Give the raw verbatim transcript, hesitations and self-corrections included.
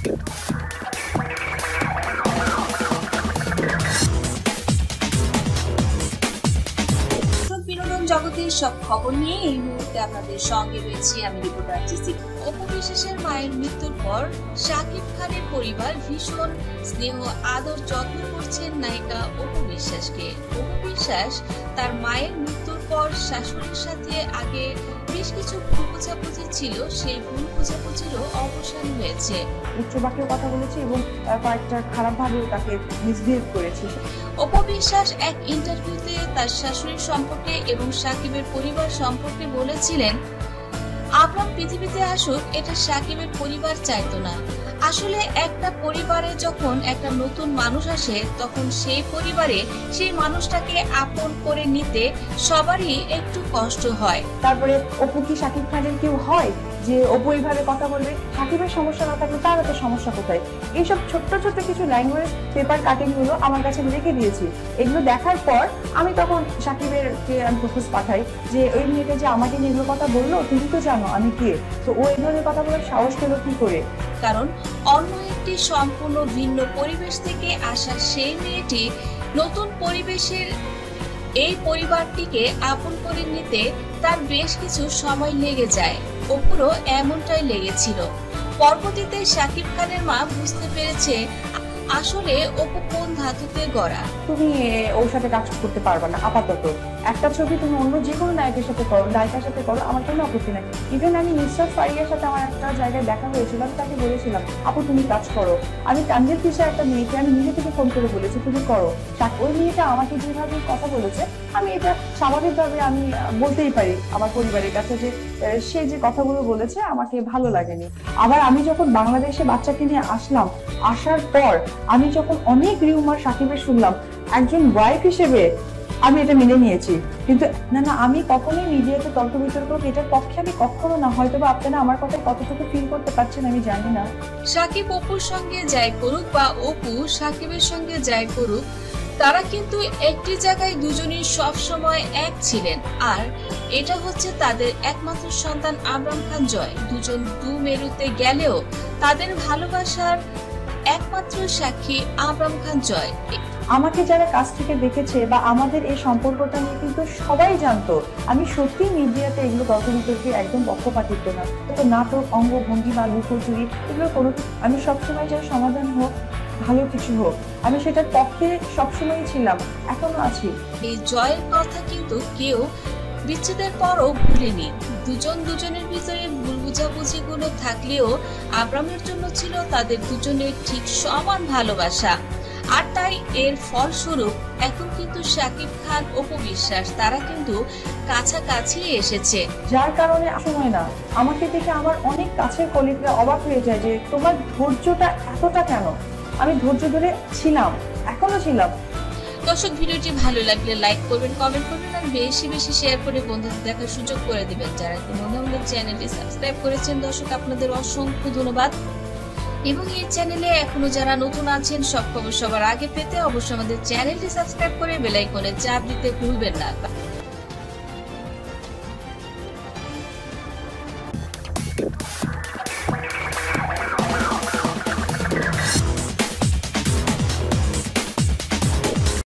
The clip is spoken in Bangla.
বিনোদন জগতের সব খবর নিয়ে এই মুহূর্তে আপনাদের সঙ্গে রয়েছি আমি রিপোর্টার জিসি। অপু বিশ্বাসের মায়ের মৃত্যুর পর শাকিব খানের পরিবার ভীষণ স্নেহ আদর যত্ন করছেন নায়িকা অপু বিশ্বাসকে। অপু বিশ্বাস তার মায়ের মৃত্যুর পর শাশুড়ির সাথে আগে বেশ কিছু ভুল বোঝাবুঝি ছিল, সেই ভুল বোঝাবুঝিরও অবসান হয়েছে। উচ্চবাক্যে কথা বলেছে এবং কয়েকটা খারাপ ভাবেও তাকে মিসবিহেভ করেছে। অপু বিশ্বাস এক ইন্টারভিউতে তার শাশুড়ির সম্পর্কে এবং শাকিবের পরিবার সম্পর্কে বলেছিলেন, আবরাম পৃথিবীতে আসুক এটা শাকিবের পরিবার চাইতো না। আসলে একটা পরিবারে যখন একটা নতুন মানুষ আসে তখন সেই পরিবারে সেই মানুষটাকে আপন করে নিতে সবারই একটু কষ্ট হয়। তারপরে অপু কি শাকিব খানের কেউ হয় যে অপু এইভাবে কথা বলবে? শাকিবের সমস্যা না থাকলে তার তো সমস্যা কোথায়? এইসব ছোট্ট ছোট্ট কিছু ল্যাঙ্গুয়েজ পেপার কাটিং গুলো আমার কাছে রেখে দিয়েছি। এগুলো দেখার পর আমি তখন শাকিবের কে আমি প্রপোজ পাঠাই যে ওই মেয়েটা যে আমাকে নিয়ে এগুলো কথা বললো, তুমি তো জানো আমি কে, তো ও এই ধরনের কথা বলার সাহস পেলো কি করে? কারণ অন্য একটি সম্পূর্ণ ভিন্ন পরিবেশ থেকে আসা সেই মেয়েটি নতুন পরিবেশের এই পরিবারটিকে আপন করে নিতে তার বেশ কিছু সময় লেগে যায়। অপুরও এমনটাই লেগেছিল। পরবর্তীতে শাকিব খানের মা বুঝতে পেরেছে আসলে অপু কোন ধাতুতে গড়া। তুমি ওর সাথে কাজ করতে পারবে না আপাতত। একটা ছবি তুমি অন্য যে কোনো নায়কের সাথে করো, নায়িকার সাথে করো, আমার কোনো আপত্তি নাই। ইভেন আমি নুসরাত ফারিয়ার সাথে আমার একটা জায়গায় দেখা হয়েছিল, আমি তাকে বলেছিলাম আপু তুমি কাজ করো। আমি তানজিল তিশা একটা মেয়েকে আমি নিজে থেকে ফোন করে বলেছি তুমি করো। ওই মেয়েটা আমাকে যেভাবে কথা বলেছে আমি এটা স্বাভাবিকভাবে আমি বলতেই পারি আমার পরিবারের কাছে যে সে যে কথাগুলো বলেছে আমাকে ভালো লাগেনি। আবার আমি যখন বাংলাদেশে বাচ্চাকে নিয়ে আসলাম, আসার পর আমি যখন অনেক রিউমার শাকিবের শুনলাম, একজন ওয়াইফ হিসেবে আমি এটা মেনে নিয়েছি। কিন্তু না না আমি কখনোই মিডিয়াতে তর্ক বিতর্ক এটার পক্ষে আমি কখনো না। হয়তো বা আপনারা আমার কথা কতটুকু ফিল করতে পারছেন আমি জানি না। শাকিব অপুর সঙ্গে যাই করুক বা অপু শাকিবের সঙ্গে যাই করুক, তারা কিন্তু একটি জায়গায় দুজনই সব সময় এক ছিলেন। আর এটা হচ্ছে তাদের একমাত্র সন্তান আবরাম খান জয়। দুজন দু মেরুতে গেলেও তাদের ভালোবাসার একমাত্র সাক্ষী আবরাম খান জয়। আমাকে যারা কাছ থেকে দেখেছে বা আমাদের এই সম্পর্কটা নিয়ে কিন্তু সবাই জানতো আমি সত্যি মিডিয়াতে এগুলো তর্ক বিতর্কে একদম পক্ষপাতিত্ব না। তো নাটক, অঙ্গভঙ্গি বা লুকোচুরি এগুলো কোনো, আমি সবসময় যার সমাধান হোক, ভালো কিছু হোক, আমি সেটার পক্ষে সবসময় ছিলাম, এখনো আছি। এই জয়ের কথা কিন্তু কেউ বিচ্ছেদের পরও ভুলেনি। দুজন দুজনের ভিতরে ভুল বুঝাবুঝি গুলো থাকলেও আবরামের জন্য ছিল তাদের দুজনের ঠিক সমান ভালোবাসা। আর তাই এর ফলস্বরূপ এখন কিন্তু শাকিব খান অপু বিশ্বাস তারা কিন্তু কাছাকাছি এসেছে। যার কারণে সময় না আমাকে দেখে আমার অনেক কাছের কলিগরা অবাক হয়ে যায় যে তোমার ধৈর্যটা এতটা কেন? আমি ধৈর্য ধরে ছিলাম, এখনো ছিলাম। দর্শক ভিডিওটি ভালো লাগলে লাইক করবেন, কমেন্ট করবেন আর বেশি বেশি শেয়ার করে বন্ধুদের দেখার সুযোগ করে দিবেন। যারা এখনো আমাদের চ্যানেলটি সাবস্ক্রাইব করেছেন দর্শক আপনাদের অসংখ্য ধন্যবাদ। এবং এই চ্যানেলে এখনো যারা নতুন আছেন সব খবর সবার আগে পেতে অবশ্যই আমাদের চ্যানেলটি সাবস্ক্রাইব করে বেল আইকনে চাপ দিতে ভুলবেন না।